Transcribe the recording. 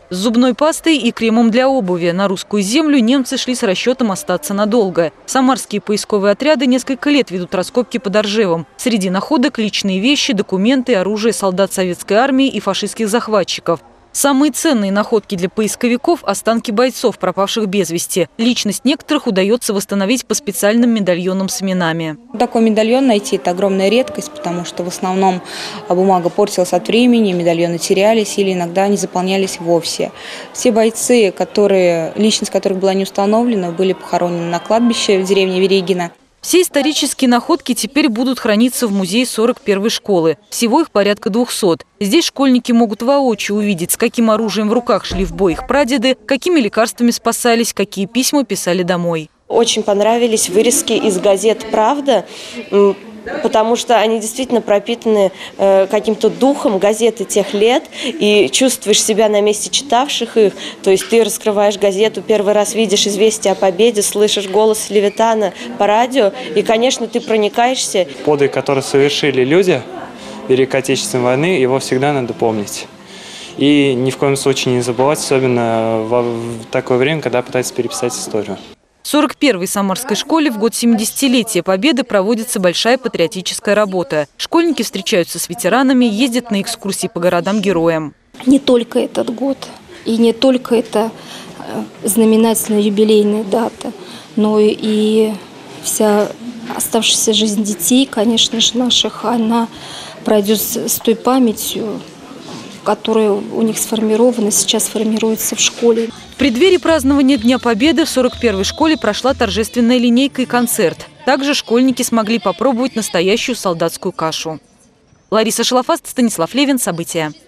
С зубной пастой и кремом для обуви на русскую землю немцы шли с расчетом остаться надолго. Самарские поисковые отряды несколько лет ведут раскопки под Оржевом. Среди находок личные вещи, документы, оружие солдат советской армии и фашистских захватчиков. Самые ценные находки для поисковиков – останки бойцов, пропавших без вести. Личность некоторых удается восстановить по специальным медальонам с именами. Такой медальон найти – это огромная редкость, потому что в основном бумага портилась от времени, медальоны терялись или иногда не заполнялись вовсе. Все бойцы, личность которых была не установлена, были похоронены на кладбище в деревне Верегино. Все исторические находки теперь будут храниться в музее 41-й школы. Всего их порядка 200. Здесь школьники могут воочию увидеть, с каким оружием в руках шли в бой их прадеды, какими лекарствами спасались, какие письма писали домой. Очень понравились вырезки из газет «Правда», потому что они действительно пропитаны каким-то духом газеты тех лет, и чувствуешь себя на месте читавших их. То есть ты раскрываешь газету, первый раз видишь известие о победе, слышишь голос Левитана по радио, и, конечно, ты проникаешься. Подвиг, который совершили люди в Великой Отечественной войны, его всегда надо помнить. И ни в коем случае не забывать, особенно в такое время, когда пытаются переписать историю. В 41-й Самарской школе в год 70-летия Победы проводится большая патриотическая работа. Школьники встречаются с ветеранами, ездят на экскурсии по городам-героям. Не только этот год и не только это знаменательная юбилейная дата, но и вся оставшаяся жизнь детей, конечно же, наших, она пройдет с той памятью, которая у них сформирована, сейчас формируется в школе. В преддверии празднования Дня Победы в 41-й школе прошла торжественная линейка и концерт. Также школьники смогли попробовать настоящую солдатскую кашу. Лариса Шалафаст, Станислав Левин. События.